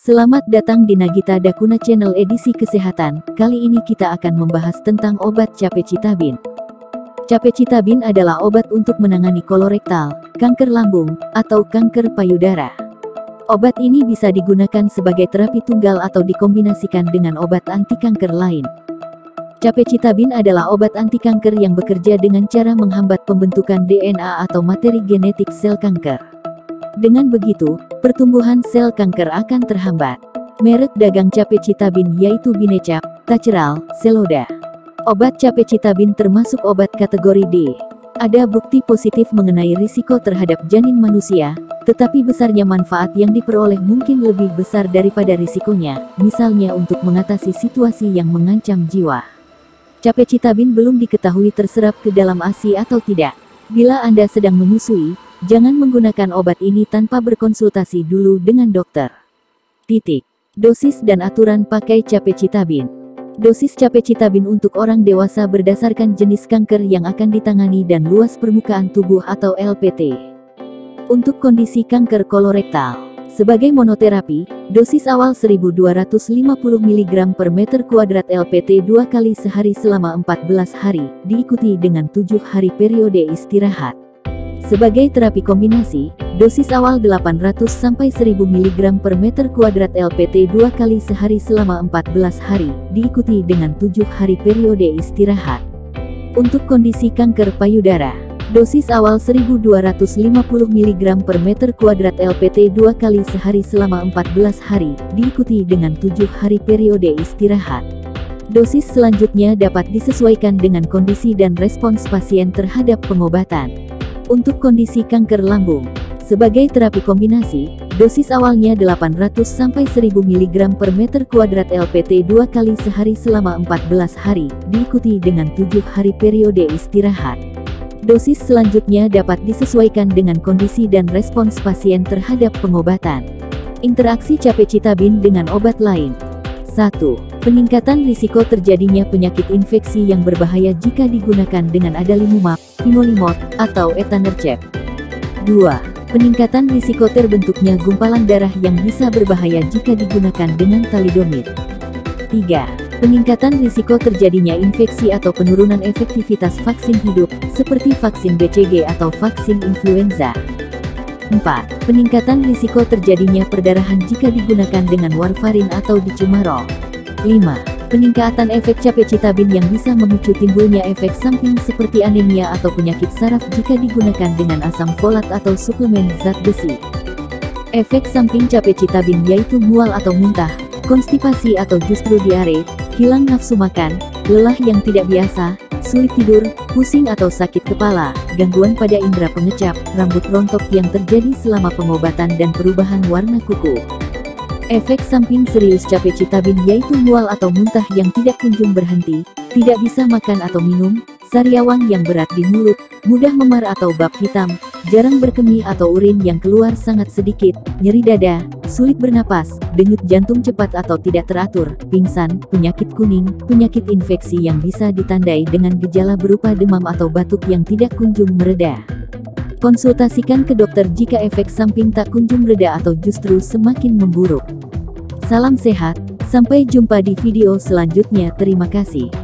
Selamat datang di Nagita Dakuna Channel edisi kesehatan. Kali ini kita akan membahas tentang obat Capecitabin. Capecitabin adalah obat untuk menangani kolorektal, kanker lambung, atau kanker payudara. Obat ini bisa digunakan sebagai terapi tunggal atau dikombinasikan dengan obat anti kanker lain. Capecitabin adalah obat anti kanker yang bekerja dengan cara menghambat pembentukan DNA atau materi genetik sel kanker. Dengan begitu, pertumbuhan sel kanker akan terhambat. Merek dagang Capecitabin yaitu Binecap, Taceral, Seloda. Obat Capecitabin termasuk obat kategori D. Ada bukti positif mengenai risiko terhadap janin manusia, tetapi besarnya manfaat yang diperoleh mungkin lebih besar daripada risikonya, misalnya untuk mengatasi situasi yang mengancam jiwa. Capecitabin belum diketahui terserap ke dalam ASI atau tidak. Bila Anda sedang menyusui, jangan menggunakan obat ini tanpa berkonsultasi dulu dengan dokter. Dosis dan aturan pakai Capecitabin. Dosis Capecitabin untuk orang dewasa berdasarkan jenis kanker yang akan ditangani dan luas permukaan tubuh atau LPT. Untuk kondisi kanker kolorektal, sebagai monoterapi, dosis awal 1250 mg per meter kuadrat LPT 2 kali sehari selama 14 hari, diikuti dengan 7 hari periode istirahat. Sebagai terapi kombinasi, dosis awal 800 sampai 1000 mg per meter kuadrat LPT 2 kali sehari selama 14 hari, diikuti dengan 7 hari periode istirahat. Untuk kondisi kanker payudara, dosis awal 1250 mg per meter kuadrat LPT 2 kali sehari selama 14 hari, diikuti dengan 7 hari periode istirahat. Dosis selanjutnya dapat disesuaikan dengan kondisi dan respons pasien terhadap pengobatan. Untuk kondisi kanker lambung, sebagai terapi kombinasi, dosis awalnya 800 sampai 1000 mg per meter kuadrat LPT 2 kali sehari selama 14 hari, diikuti dengan 7 hari periode istirahat. Dosis selanjutnya dapat disesuaikan dengan kondisi dan respons pasien terhadap pengobatan. Interaksi Capecitabin dengan obat lain. 1. Peningkatan risiko terjadinya penyakit infeksi yang berbahaya jika digunakan dengan adalimumab, fingolimod, atau etanercept. 2. Peningkatan risiko terbentuknya gumpalan darah yang bisa berbahaya jika digunakan dengan thalidomid. 3. Peningkatan risiko terjadinya infeksi atau penurunan efektivitas vaksin hidup, seperti vaksin BCG atau vaksin influenza. 4. Peningkatan risiko terjadinya perdarahan jika digunakan dengan warfarin atau dicumarol. 5. Peningkatan efek Capecitabin yang bisa memicu timbulnya efek samping seperti anemia atau penyakit saraf jika digunakan dengan asam folat atau suplemen zat besi. Efek samping Capecitabin yaitu mual atau muntah, konstipasi atau justru diare, hilang nafsu makan, lelah yang tidak biasa, sulit tidur, pusing atau sakit kepala, gangguan pada indera pengecap, rambut rontok yang terjadi selama pengobatan dan perubahan warna kuku. Efek samping serius Capecitabin yaitu mual atau muntah yang tidak kunjung berhenti, tidak bisa makan atau minum, sariawan yang berat di mulut, mudah memar atau bab hitam, jarang berkemih atau urin yang keluar sangat sedikit, nyeri dada, sulit bernapas, denyut jantung cepat atau tidak teratur, pingsan, penyakit kuning, penyakit infeksi yang bisa ditandai dengan gejala berupa demam atau batuk yang tidak kunjung mereda. Konsultasikan ke dokter jika efek samping tak kunjung reda atau justru semakin memburuk. Salam sehat, sampai jumpa di video selanjutnya. Terima kasih.